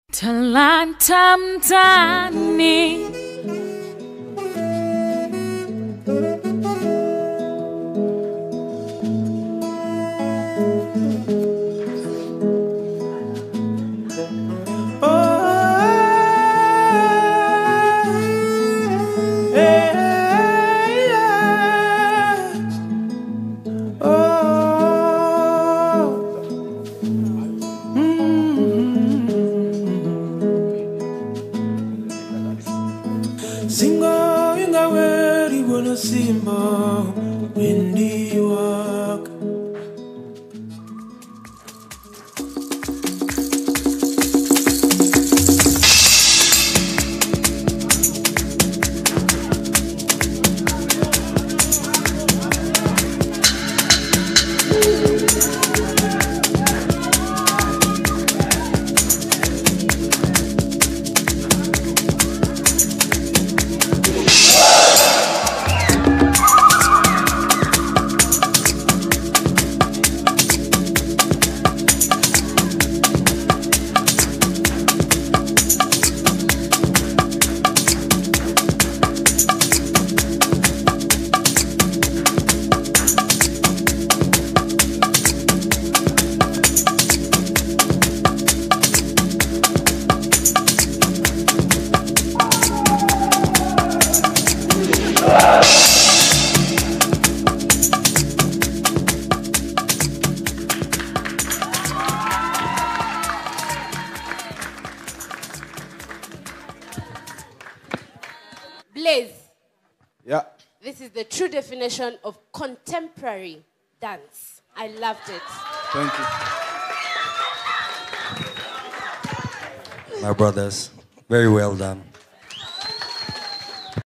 Talanta mtaani, Singo inga weri wana simba wendi waka Blaze. Yeah. This is the true definition of contemporary dance. I loved it. Thank you. My brothers, very well done.